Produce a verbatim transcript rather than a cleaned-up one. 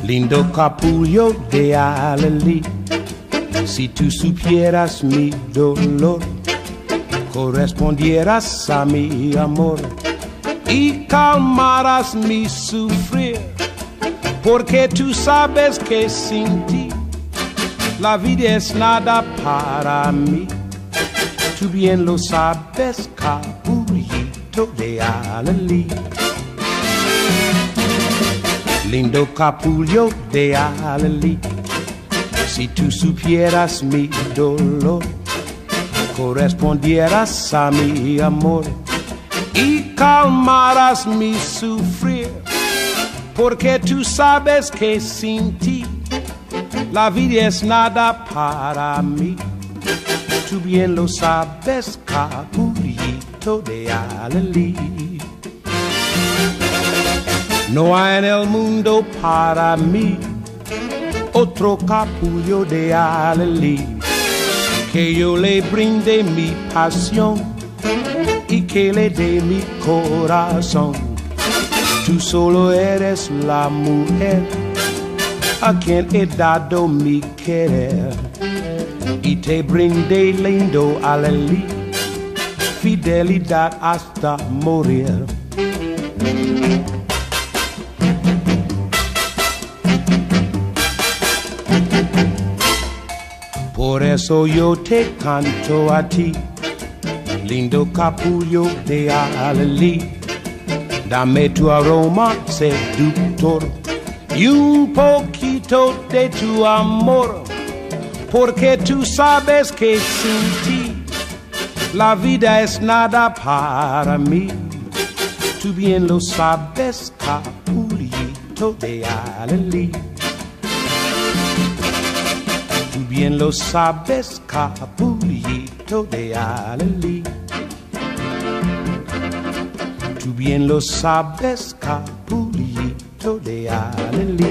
Lindo capullo de Alelí, si tú supieras mi dolor, correspondieras a mi amor y calmarás mi sufrir, porque tú sabes que sin ti la vida es nada para mí. Tú bien lo sabes, Capullito de Alelí. Lindo capullo de Alelí, si tú supieras mi dolor, correspondieras a mi amor y calmarás mi sufrir, porque tú sabes que sin ti la vida es nada para mí. Tú bien lo sabes, Capullito de Alelí. No hay en el mundo para mí otro capullo de Alelí, que yo le brinde mi pasión y que le dé mi corazón. Tú solo eres la mujer a quien he dado mi querer, y te brindé, lindo Alelí, fidelidad hasta morir. Por eso yo te canto a ti, lindo capullo de Alelí. Dame tu aroma seductor y un poquito de tu amor, porque tú sabes que sin ti la vida es nada para mí. Tú bien lo sabes, Capullito de Alelí. Tú bien lo sabes, Capullito de Alelí. Tú bien lo sabes, Capullito de Alelí.